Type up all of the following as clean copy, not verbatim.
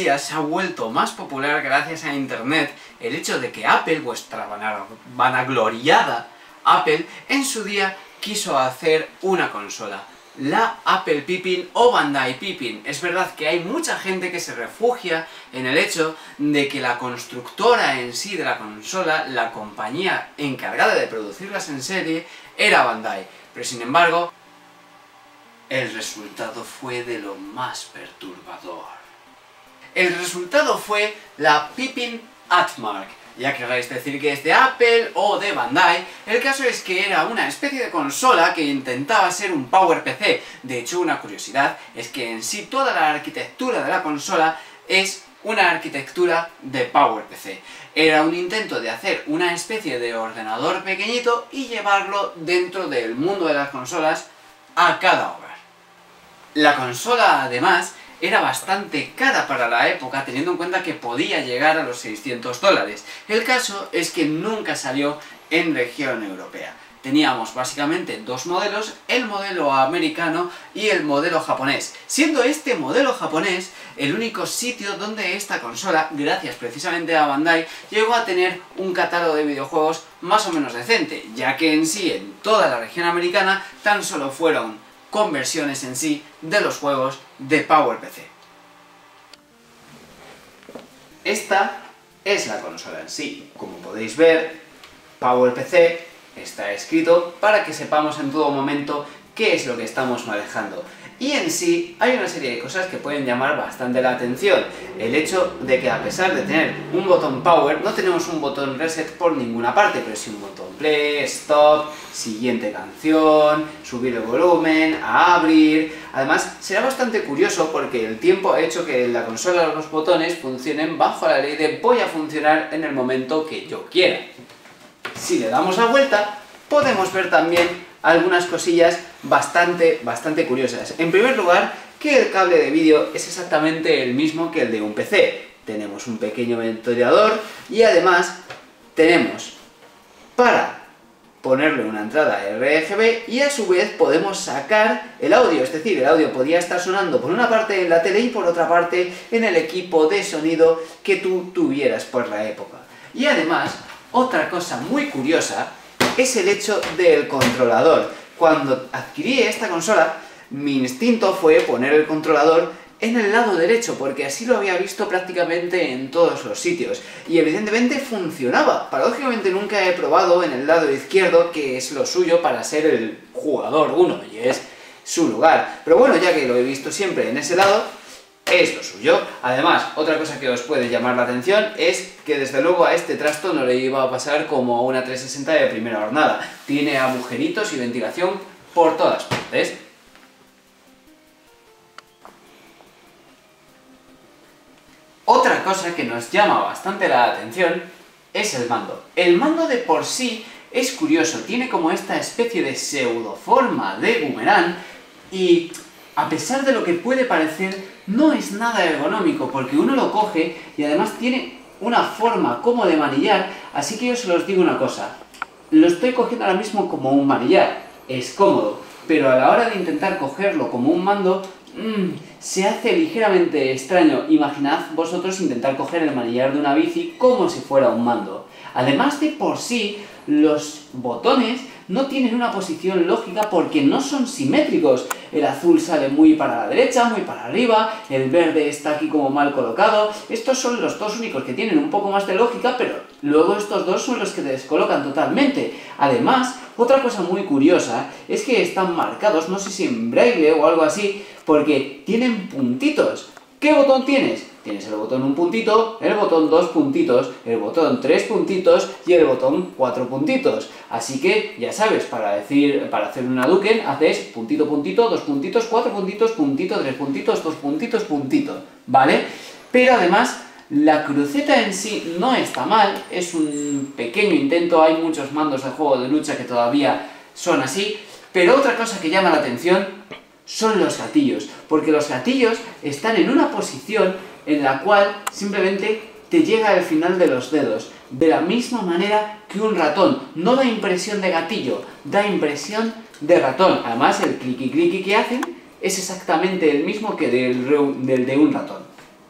día se ha vuelto más popular gracias a Internet el hecho de que Apple, vuestra vanagloriada Apple, en su día quiso hacer una consola, la Apple Pippin o Bandai Pippin. Es verdad que hay mucha gente que se refugia en el hecho de que la constructora en sí de la consola, la compañía encargada de producirlas en serie, era Bandai, pero sin embargo, el resultado fue de lo más perturbador. El resultado fue la Pippin Atmark. Ya queráis decir que es de Apple o de Bandai, el caso es que era una especie de consola que intentaba ser un PowerPC. De hecho, una curiosidad es que en sí toda la arquitectura de la consola es una arquitectura de PowerPC. Era un intento de hacer una especie de ordenador pequeñito y llevarlo dentro del mundo de las consolas a cada hogar. La consola, además, era bastante cara para la época, teniendo en cuenta que podía llegar a los $600. El caso es que nunca salió en región europea. Teníamos básicamente dos modelos, el modelo americano y el modelo japonés, siendo este modelo japonés el único sitio donde esta consola, gracias precisamente a Bandai, llegó a tener un catálogo de videojuegos más o menos decente, ya que en sí, en toda la región americana, tan solo fueron conversiones en sí de los juegos de PowerPC. Esta es la consola en sí. Como podéis ver, PowerPC está escrito para que sepamos en todo momento qué es lo que estamos manejando. Y en sí hay una serie de cosas que pueden llamar bastante la atención. El hecho de que a pesar de tener un botón Power, no tenemos un botón Reset por ninguna parte, pero sí un botón Play, Stop, siguiente canción, subir el volumen, a abrir. Además, será bastante curioso porque el tiempo ha hecho que la consola los botones funcionen bajo la ley de voy a funcionar en el momento que yo quiera. Si le damos la vuelta, podemos ver también algunas cosillas bastante curiosas. En primer lugar, que el cable de vídeo es exactamente el mismo que el de un PC. Tenemos un pequeño ventilador y además tenemos para ponerle una entrada RGB y a su vez podemos sacar el audio, es decir, el audio podía estar sonando por una parte en la tele y por otra parte en el equipo de sonido que tú tuvieras por la época. Y además, otra cosa muy curiosa es el hecho del controlador. Cuando adquirí esta consola, mi instinto fue poner el controlador en el lado derecho, porque así lo había visto prácticamente en todos los sitios. Y evidentemente funcionaba. Paradójicamente nunca he probado en el lado izquierdo, que es lo suyo para ser el jugador 1, y es su lugar. Pero bueno, ya que lo he visto siempre en ese lado, es lo suyo. Además, otra cosa que os puede llamar la atención es que desde luego a este trasto no le iba a pasar como a una 360 de primera hornada. Tiene agujeritos y ventilación por todas partes. Otra cosa que nos llama bastante la atención es el mando. El mando de por sí es curioso, tiene como esta especie de pseudoforma de boomerang y a pesar de lo que puede parecer, no es nada ergonómico, porque uno lo coge y además tiene una forma como de manillar, así que yo se los digo una cosa, lo estoy cogiendo ahora mismo como un manillar, es cómodo, pero a la hora de intentar cogerlo como un mando, se hace ligeramente extraño. Imaginad vosotros intentar coger el manillar de una bici como si fuera un mando. Además de por sí, los botones no tienen una posición lógica porque no son simétricos. El azul sale muy para la derecha, muy para arriba, el verde está aquí como mal colocado. Estos son los dos únicos que tienen un poco más de lógica, pero luego estos dos son los que te descolocan totalmente. Además, otra cosa muy curiosa es que están marcados, no sé si en braille o algo así, porque tienen puntitos. ¿Qué botón tienes? Tienes el botón 1 puntito, el botón 2 puntitos, el botón 3 puntitos y el botón 4 puntitos. Así que, ya sabes, para hacer una Duken, haces puntito, puntito, 2 puntitos, 4 puntitos, puntito, 3 puntitos, 2 puntitos, puntito, ¿vale? Pero además, la cruceta en sí no está mal, es un pequeño intento, hay muchos mandos de juego de lucha que todavía son así, pero otra cosa que llama la atención son los gatillos, porque los gatillos están en una posición en la cual simplemente te llega al final de los dedos, de la misma manera que un ratón. No da impresión de gatillo, da impresión de ratón. Además, el cliqui cliqui que hacen es exactamente el mismo que del de un ratón.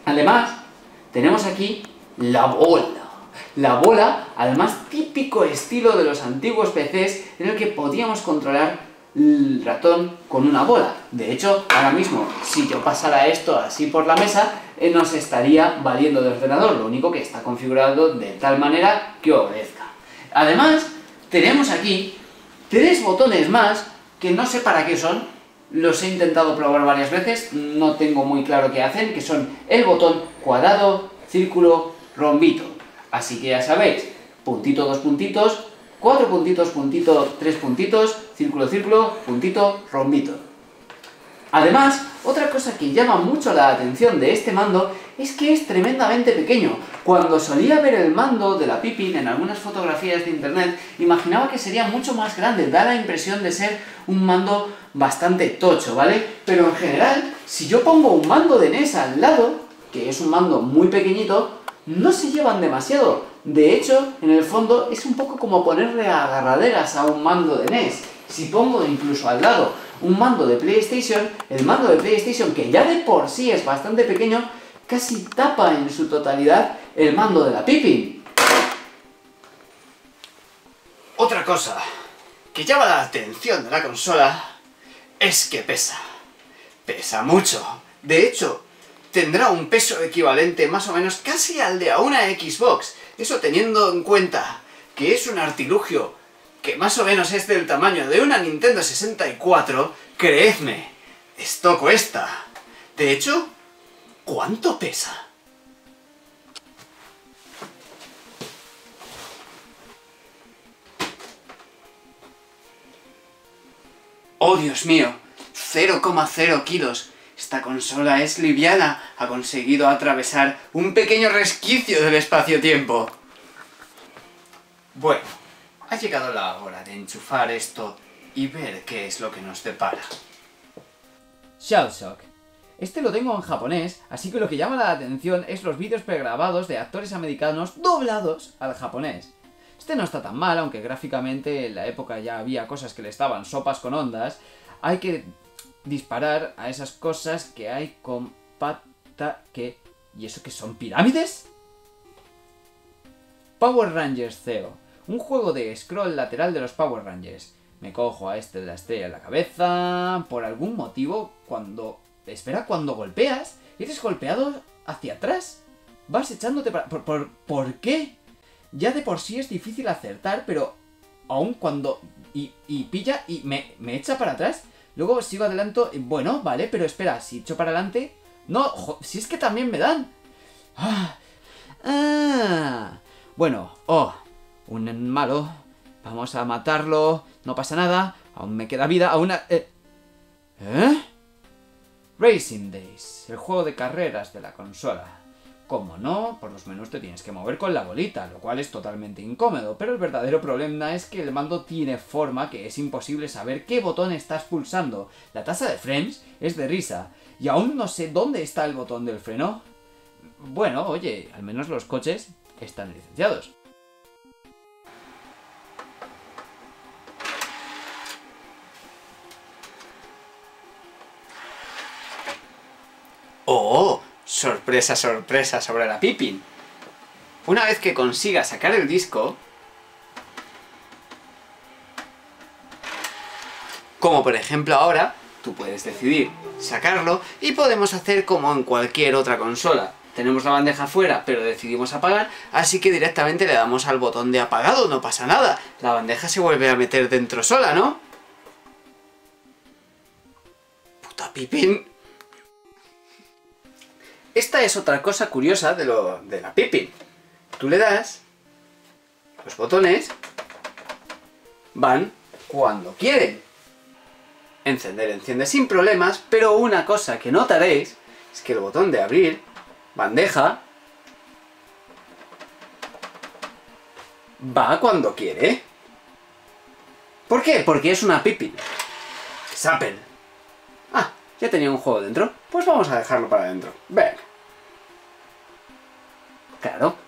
Además, tenemos aquí la bola. La bola, al más típico estilo de los antiguos PCs, en el que podíamos controlar el ratón con una bola. De hecho, ahora mismo, si yo pasara esto así por la mesa, nos estaría valiendo de ordenador, lo único que está configurado de tal manera que obedezca. Además, tenemos aquí 3 botones más, que no sé para qué son, los he intentado probar varias veces, no tengo muy claro qué hacen, que son el botón cuadrado, círculo, rombito. Así que ya sabéis, puntito, 2 puntitos, 4 puntitos, puntito, 3 puntitos, círculo, círculo, puntito, rombito. Además, otra cosa que llama mucho la atención de este mando es que es tremendamente pequeño. Cuando solía ver el mando de la Pippin en algunas fotografías de internet, imaginaba que sería mucho más grande, da la impresión de ser un mando bastante tocho, ¿vale? Pero en general, si yo pongo un mando de NES al lado, que es un mando muy pequeñito, no se llevan demasiado. De hecho, en el fondo es un poco como ponerle agarraderas a un mando de NES. Si pongo incluso al lado un mando de PlayStation, el mando de PlayStation, que ya de por sí es bastante pequeño, casi tapa en su totalidad el mando de la Pippin. Otra cosa que llama la atención de la consola es que pesa. Pesa mucho. De hecho, tendrá un peso equivalente más o menos casi al de a una Xbox. Eso teniendo en cuenta que es un artilugio que más o menos es del tamaño de una Nintendo 64, creedme, esto cuesta. De hecho, ¿cuánto pesa? ¡Oh, Dios mío! 0,0 kilos. Esta consola es liviana, ha conseguido atravesar un pequeño resquicio del espacio-tiempo. Bueno, ha llegado la hora de enchufar esto y ver qué es lo que nos depara. Shellshock. Este lo tengo en japonés, así que lo que llama la atención es los vídeos pregrabados de actores americanos doblados al japonés. Este no está tan mal, aunque gráficamente en la época ya había cosas que le estaban sopas con ondas. Hay que disparar a esas cosas que hay con pata que... ¿Y eso qué son? ¿Pirámides? Power Rangers Zeo. Un juego de scroll lateral de los Power Rangers. Me cojo a este de la estrella en la cabeza... Por algún motivo, cuando... Espera, cuando golpeas, eres golpeado hacia atrás. Vas echándote para... ¿Por qué? Ya de por sí es difícil acertar, pero... Aún cuando... Y pilla y me echa para atrás... Luego sigo adelanto, bueno, vale, pero espera, si echo para adelante... No, si es que también me dan. Bueno, un malo. Vamos a matarlo, no pasa nada, aún me queda vida, aún... Racing Days, el juego de carreras de la consola. Como no, por los menús te tienes que mover con la bolita, lo cual es totalmente incómodo, pero el verdadero problema es que el mando tiene forma que es imposible saber qué botón estás pulsando. La tasa de frames es de risa, y aún no sé dónde está el botón del freno. Bueno, oye, al menos los coches están licenciados. ¡Oh! Sorpresa, sorpresa sobre la Pippin. Una vez que consiga sacar el disco, como por ejemplo ahora, tú puedes decidir sacarlo y podemos hacer como en cualquier otra consola. Tenemos la bandeja fuera, pero decidimos apagar, así que directamente le damos al botón de apagado, no pasa nada. La bandeja se vuelve a meter dentro sola, ¿no? Puta Pippin. Esta es otra cosa curiosa de la Pippin. Tú le das, los botones van cuando quieren. Encender, enciende sin problemas, pero una cosa que notaréis es que el botón de abrir, bandeja, va cuando quiere. ¿Por qué? Porque es una Pippin. Es Apple. Ya tenía un juego dentro, pues vamos a dejarlo para adentro. Venga. Claro,